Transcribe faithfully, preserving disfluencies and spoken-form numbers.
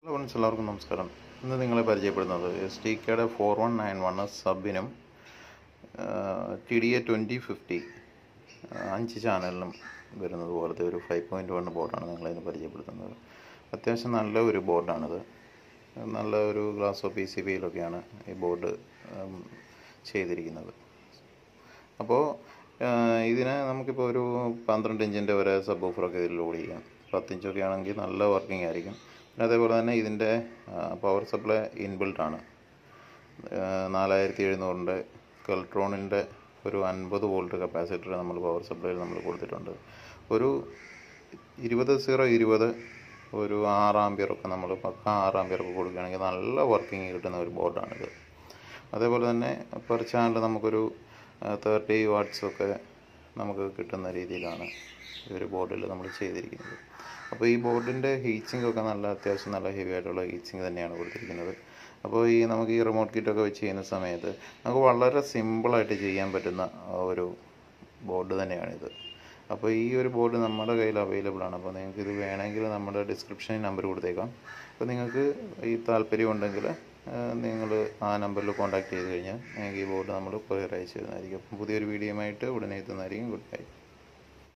Friends എല്ലാവർക്കും നമസ്കാരം. ഇന്ന് നിങ്ങളെ പരിചയപ്പെടുന്നത് എസ് ടി കെയുടെ ഫോർ വൺ നയൻ വൺ സബിനും T D A twenty fifty അഞ്ച് ചാനലിനും വരുന്നത് പോലത്തെ ഒരു ഫൈവ് പോയിൻറ്റ് വൺ ബോർഡാണ് നിങ്ങളതിന് പരിചയപ്പെടുത്തുന്നത്. അത്യാവശ്യം നല്ല ഒരു ബോർഡാണിത്. നല്ല ഒരു ഗ്ലാസ് ഓഫ് പി സി ബിയിലൊക്കെയാണ് ഈ ബോർഡ് ചെയ്തിരിക്കുന്നത്. അപ്പോൾ ഇതിന് നമുക്കിപ്പോൾ ഒരു പന്ത്രണ്ട് ഇഞ്ചിൻ്റെ വരെ സബ് ഓഫറൊക്കെ ഇതിൽ ലോഡ് ചെയ്യാം. പത്തിഞ്ചൊക്കെ ആണെങ്കിൽ നല്ല വർക്കിംഗ് ആയിരിക്കും. അതേപോലെ തന്നെ ഇതിൻ്റെ പവർ സപ്ലൈ ഇൻബിൽട്ടാണ്. നാലായിരത്തി എഴുന്നൂറിൻ്റെ കെൽട്രോണിൻ്റെ ഒരു അൻപത് വോൾട്ട് കപ്പാസിറ്റർ നമ്മൾ പവർ സപ്ലൈയിൽ നമ്മൾ കൊടുത്തിട്ടുണ്ട്. ഒരു ഇരുപത് സീറോ ഇരുപത് ഒരു ആറ് ആമ്പിയറൊക്കെ നമ്മൾ പക്ക ആറ് ആമ്പിയറൊക്കെ കൊടുക്കുകയാണെങ്കിൽ നല്ല വർക്കിംഗ് കിട്ടുന്ന ഒരു ബോർഡാണിത്. അതേപോലെ തന്നെ പെർ ചാനൽ നമുക്കൊരു തേർട്ടി വാട്ട്സൊക്കെ നമുക്ക് കിട്ടുന്ന രീതിയിലാണ് ഈ ഒരു ബോർഡിൽ നമ്മൾ ചെയ്തിരിക്കുന്നത്. അപ്പോൾ ഈ ബോർഡിൻ്റെ ഹീറ്റിങ്ങൊക്കെ നല്ല അത്യാവശ്യം നല്ല ഹെവി ആയിട്ടുള്ള ഹീറ്റിങ് തന്നെയാണ് കൊടുത്തിരിക്കുന്നത്. അപ്പോൾ ഈ നമുക്ക് ഈ റിമോട്ട് കിറ്റൊക്കെ വെച്ച് ചെയ്യുന്ന സമയത്ത് നമുക്ക് വളരെ സിമ്പിളായിട്ട് ചെയ്യാൻ പറ്റുന്ന ഒരു ബോർഡ് തന്നെയാണിത്. അപ്പോൾ ഈ ഒരു ബോർഡ് നമ്മുടെ കയ്യിൽ അവൈലബിൾ ആണ്. അപ്പോൾ നിങ്ങൾക്ക് ഇത് വേണമെങ്കിൽ നമ്മുടെ ഡിസ്ക്രിപ്ഷനിൽ നമ്പർ കൊടുത്തേക്കാം. അപ്പോൾ നിങ്ങൾക്ക് ഈ താല്പര്യം ഉണ്ടെങ്കിൽ നിങ്ങൾ ആ നമ്പറിൽ കോൺടാക്ട് ചെയ്ത് കഴിഞ്ഞാൽ നിങ്ങൾക്ക് ഈ ബോർഡ് നമ്മൾ കൊറിയർ അയച്ചു തരുന്നതായിരിക്കും. അപ്പം പുതിയൊരു വീഡിയോയുമായിട്ട് ഉടനെ എത്തുന്നതായിരിക്കും. Good bye.